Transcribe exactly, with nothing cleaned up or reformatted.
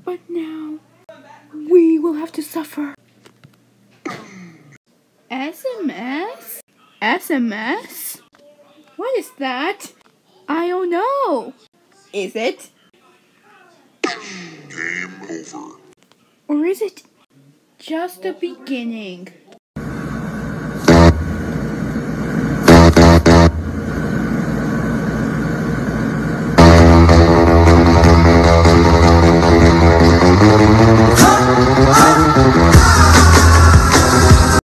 But now, we will have to suffer. S M S? S M S? What is that? I don't know. Is it? Game over. Or is it just the beginning?